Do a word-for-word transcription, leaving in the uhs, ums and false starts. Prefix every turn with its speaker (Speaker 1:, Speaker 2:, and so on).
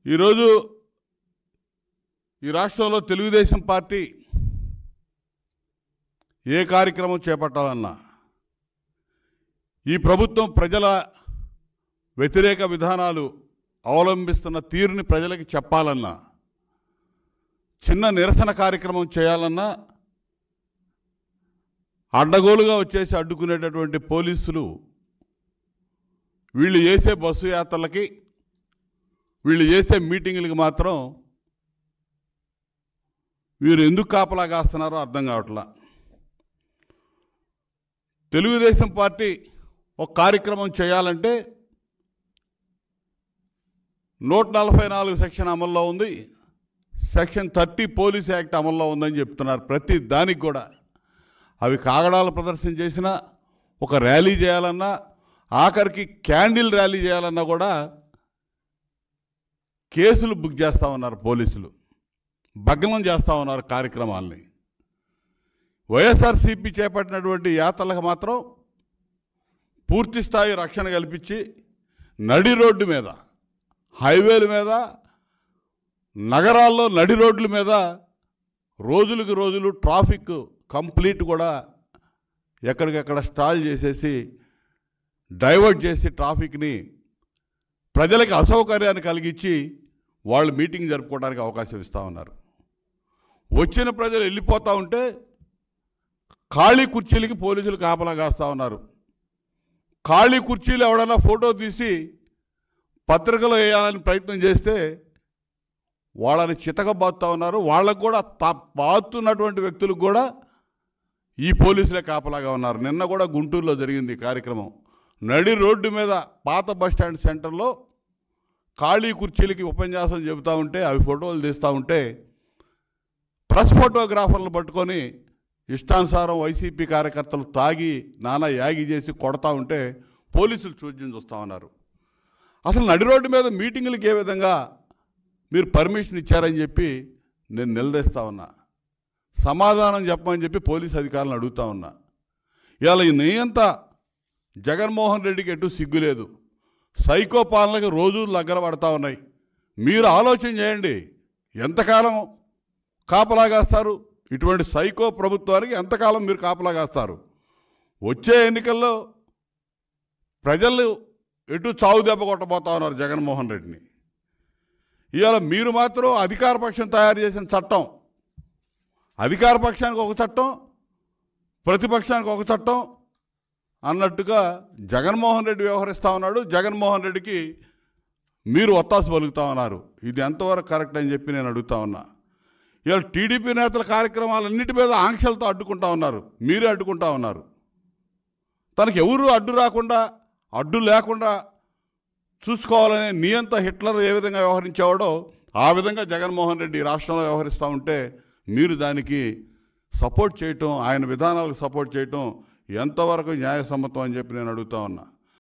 Speaker 1: ఈరోజు ఈ రాష్ట్రంలో తెలుగుదేశం పార్టీ ఏ కార్యక్రమం చేపట్టాలన్నా ఈ ప్రభుత్వం ప్రజల వ్యతిరేక విధానాలు అవలంబిస్తున్న తీరుని ప్రజలకు చెప్పాలన్నా చిన్న నిరసన కార్యక్రమం చేయాలన్నా అడ్డగోలుగా వచ్చేసి అడ్డుకునేటటువంటి పోలీసులు వీళ్ళు చేసే బస్సు యాత్రలకి వీళ్ళు చేసే మీటింగులకి మాత్రం వీరు ఎందుకు కాపలా కాస్తున్నారో అర్థం కావట్లా. తెలుగుదేశం పార్టీ ఒక కార్యక్రమం చేయాలంటే నూట నలభై నాలుగు సెక్షన్ అమల్లో ఉంది, సెక్షన్ థర్టీ పోలీస్ యాక్ట్ అమల్లో ఉందని చెప్తున్నారు. ప్రతి దానికి కూడా అవి కాగడాల ప్రదర్శన చేసినా, ఒక ర్యాలీ చేయాలన్నా, ఆఖరికి క్యాండిల్ ర్యాలీ చేయాలన్నా కూడా కేసులు బుక్ చేస్తూ ఉన్నారు. పోలీసులు భగ్నం చేస్తూ ఉన్నారు కార్యక్రమాల్ని. వైఎస్ఆర్సీపీ చేపట్టినటువంటి యాత్రలకు మాత్రం పూర్తి స్థాయి రక్షణ కల్పించి నడి రోడ్డు మీద, హైవేల మీద, నగరాల్లో నడి రోడ్ల మీద రోజులకు రోజులు ట్రాఫిక్ కంప్లీట్ కూడా ఎక్కడికెక్కడ స్టాల్ చేసేసి డైవర్ట్ చేసి ట్రాఫిక్ని ప్రజలకు అసౌకర్యాన్ని కలిగించి వాళ్ళు మీటింగ్ జరుపుకోవడానికి అవకాశం ఇస్తూ ఉన్నారు. వచ్చిన ప్రజలు వెళ్ళిపోతూ ఉంటే ఖాళీ కుర్చీలకి పోలీసులు కాపలా కాస్తూ ఉన్నారు. ఖాళీ కుర్చీలు ఎవడన్నా ఫోటో తీసి పత్రికలో వేయాలని ప్రయత్నం చేస్తే వాళ్ళని చితకబాతుతూ ఉన్నారు. వాళ్ళకు కూడా బాతున్నటువంటి వ్యక్తులకు కూడా ఈ పోలీసులే కాపలాగా ఉన్నారు. నిన్న కూడా గుంటూరులో జరిగింది కార్యక్రమం. నడి రోడ్డు మీద పాత బస్టాండ్ సెంటర్లో ఖాళీ కుర్చీలకి ఉపన్యాసం చెబుతూ ఉంటే, అవి ఫోటోలు తీస్తూ ఉంటే ప్రెస్ ఫోటోగ్రాఫర్లు పట్టుకొని ఇష్టానుసారం వైసీపీ కార్యకర్తలు తాగి నానా యాగి చేసి కొడతా ఉంటే పోలీసులు చూద్యం చూస్తూ ఉన్నారు. అసలు నడి రోడ్డు మీద మీటింగులకి ఏ విధంగా మీరు పర్మిషన్ ఇచ్చారని చెప్పి నేను నిలదీస్తూ ఉన్నా. సమాధానం చెప్పమని చెప్పి పోలీసు అధికారులను అడుగుతూ ఉన్నా. ఇవాళ ఈ నెయ్యంతా జగన్మోహన్ రెడ్డికి ఎటు సిగ్గులేదు. సైకో పాలనకి రోజు దగ్గర పడతా ఉన్నాయి. మీరు ఆలోచన చేయండి, ఎంతకాలం కాపలా కాస్తారు? ఇటువంటి సైకో ప్రభుత్వానికి ఎంతకాలం మీరు కాపలా కాస్తారు? వచ్చే ఎన్నికల్లో ప్రజలు ఎటు చావు దెబ్బ కొట్టబోతా ఉన్నారు జగన్మోహన్ రెడ్డిని. ఇవాళ మీరు మాత్రం అధికార పక్షం తయారు చేసిన చట్టం, అధికార పక్షానికి ఒక చట్టం, ప్రతిపక్షానికి ఒక చట్టం అన్నట్టుగా జగన్మోహన్ రెడ్డి వ్యవహరిస్తూ ఉన్నాడు. జగన్మోహన్ రెడ్డికి మీరు ఒత్తాసు పలుకుతా ఉన్నారు. ఇది ఎంతవరకు కరెక్ట్ అని చెప్పి నేను అడుగుతా ఉన్నా. ఇవాళ టీడీపీ నేతల కార్యక్రమాలన్నిటి మీద ఆంక్షలతో అడ్డుకుంటా ఉన్నారు. మీరే అడ్డుకుంటా ఉన్నారు. తనకు ఎవరు అడ్డు రాకుండా, అడ్డు లేకుండా చూసుకోవాలనే నియంత హిట్లర్ ఏ విధంగా వ్యవహరించేవాడో ఆ విధంగా జగన్మోహన్ రెడ్డి రాష్ట్రంలో వ్యవహరిస్తూ ఉంటే మీరు దానికి సపోర్ట్ చేయటం, ఆయన విధానాలకు సపోర్ట్ చేయటం ఎంతవరకు న్యాయసమ్మతం అని చెప్పి నేను అడుగుతా ఉన్నా.